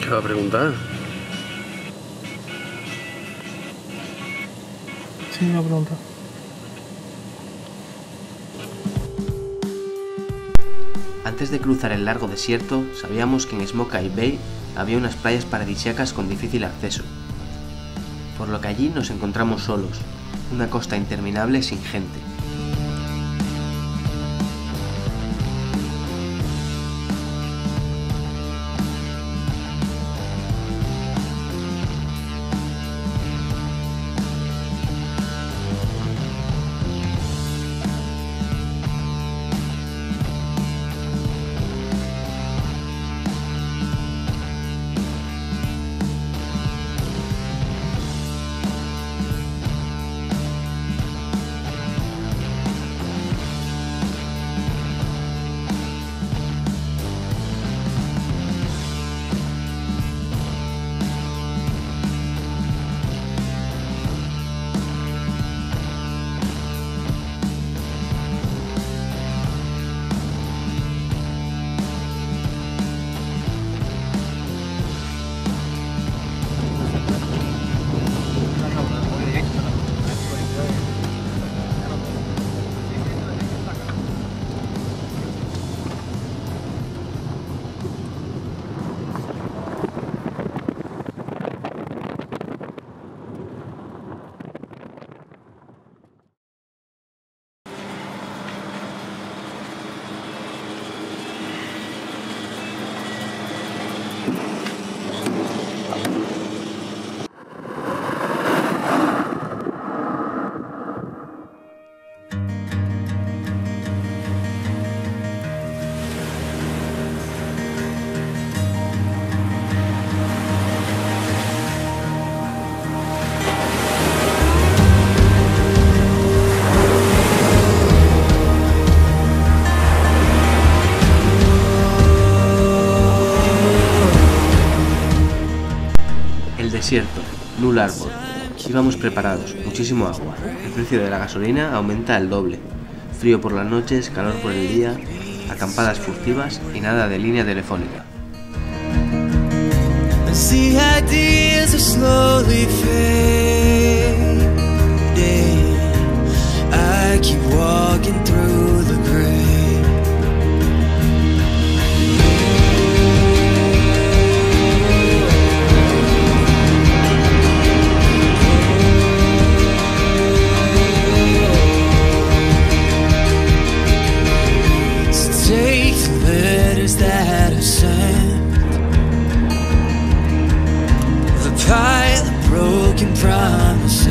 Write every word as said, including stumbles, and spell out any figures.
¿Qué va a preguntar? Sí, me va a preguntar. Antes de cruzar el largo desierto, sabíamos que en Smoky Bay había unas playas paradisíacas con difícil acceso, por lo que allí nos encontramos solos, una costa interminable sin gente. Desierto, Null Arbor. Íbamos preparados, muchísimo agua. El precio de la gasolina aumenta al doble. Frío por las noches, calor por el día, acampadas furtivas y nada de línea telefónica. That are sent, the pile of broken promises.